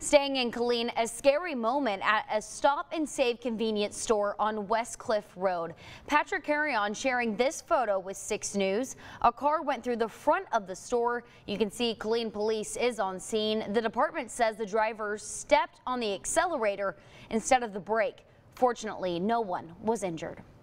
Staying in Killeen, a scary moment at a stop and save convenience store on West Cliff Road. Patrick Carrion sharing this photo with 6 News. A car went through the front of the store. You can see Killeen police is on scene. The department says the driver stepped on the accelerator instead of the brake. Fortunately, no one was injured.